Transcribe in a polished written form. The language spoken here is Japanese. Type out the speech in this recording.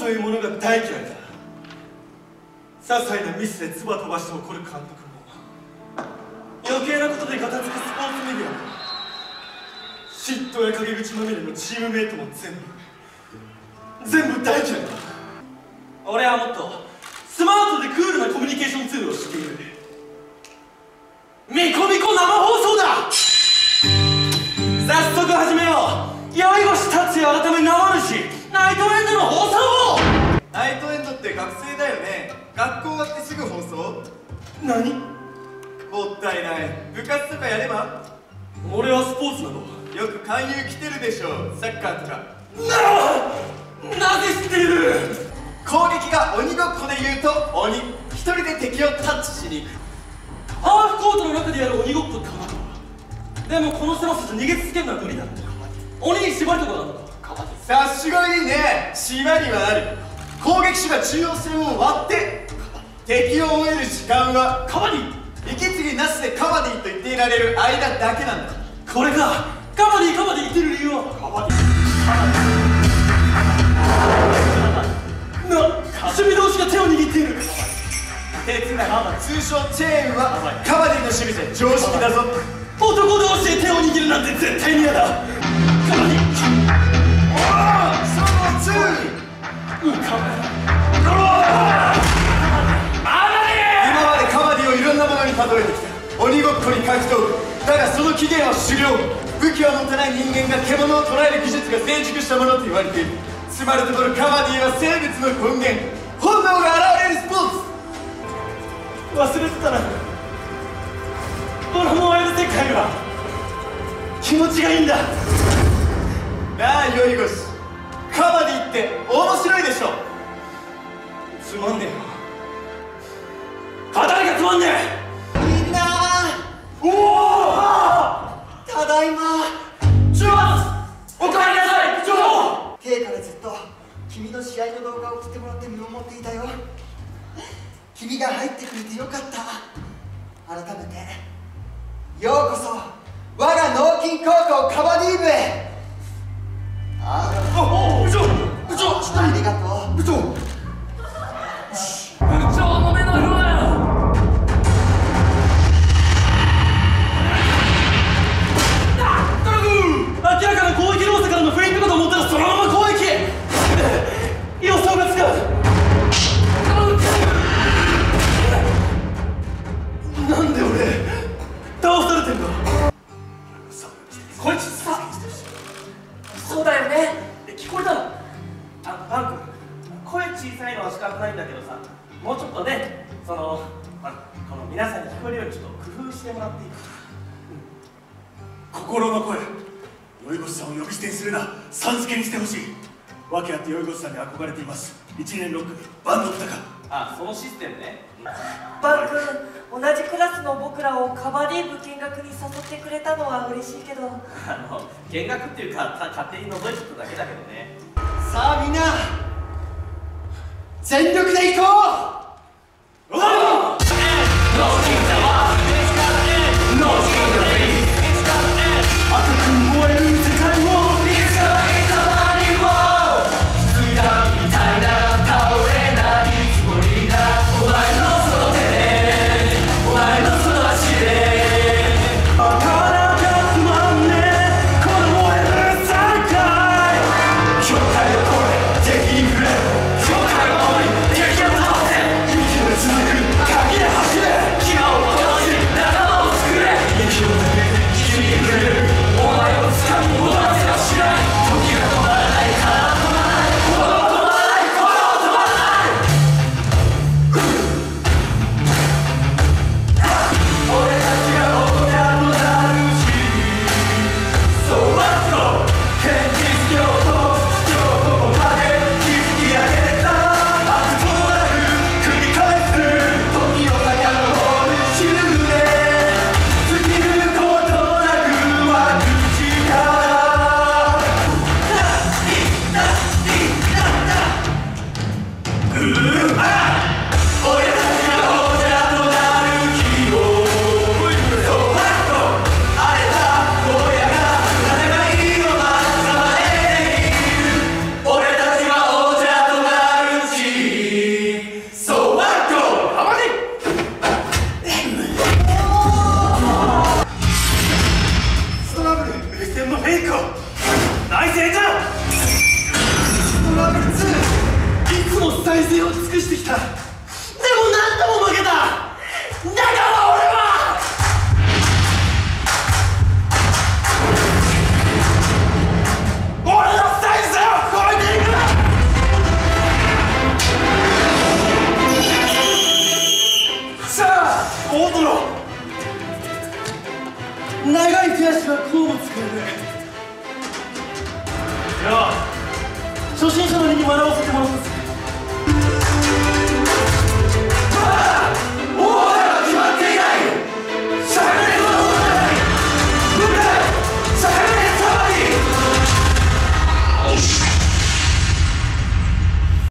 というものが大嫌いだ。些細なミスで唾飛ばして怒る監督も、余計なことでガタつくスポーツメディアも、嫉妬や陰口まみれのチームメイトも全部大嫌いだ。俺はもっとスマートでクールなコミュニケーションツールを知っている。ミコミコ生放送だ。早速始めよう。酔い越し達也改め生主ナイトエンドの放送を。 ナイトエンドって学生だよね。学校終わってすぐ放送？ 何？ もったいない。部活とかやれば？ 俺はスポーツなの。 よく勧誘来てるでしょ、サッカーとか。 なぜ知っている？ 攻撃が鬼ごっこで言うと鬼、一人で敵をタッチしに行く。 ハーフコートの中でやる鬼ごっこってことだ。でもこの狭さじゃ逃げ続けるのは無理だ。鬼に縛るとこなんだ。 察しがいいね。島にはある。攻撃手が中央線を割って敵を追える時間はカバディ。息継ぎなしでカバディと言っていられる間だけなんだ。 これか。カバディ言ってる理由はカバディ。守備同士が手を握っている。 鉄な通称チェーンはカバディの守備で常識だぞ。 男同士で手を握るなんて絶対に嫌だ。カバディ。 その2。今までカバディをいろんなものに例えてきた。鬼ごっこに格闘技だが、その起源は狩猟。武器を持たない人間が獣を捕らえる技術が成熟したものと言われている。つまるところカバディは生物の根源、本能が現れるスポーツ。 忘れてたな。この燃える世界は気持ちがいいんだ。 なあ酔い越し、カバディって面白いでしょ。 つまんねえよ。語りがつまんねえ。 みんなおお、 ただいま。 おかえりなさい、ジョー。 K からずっと君の試合の動画を送ってもらって見守っていたよ。君が入ってくれてよかった。改めてようこそ我が脳筋高校カバディ部へ。 部長ありがとう部長。 部長の目の色だよ。 明らかな攻撃動作からのフェイントかと思ったらそのまま攻撃。予想がつかん。なんで俺倒されてんだ。 こいつさ、そうだよね。聞こえたの？パン君、声小さいのは仕方ないんだけどさ、もうちょっとね、この皆さんに聞こえるようにちょっと工夫してもらっていいかな。 心の声。酔い越しさんを呼び捨てにするな。さん付けにしてほしい。訳あって酔い越しさんに憧れています。1年6組バンド豚か。 そのシステムね。 バン君、同じクラスの僕らをカバディ部見学に誘ってくれたのは嬉しいけど、 見学っていうか勝手に覗いてただけだけどね。 さあみんな全力でいこう。おお、 燃える世界をしはこうも使える。いや初心者の身に学ばせてもらったぜ。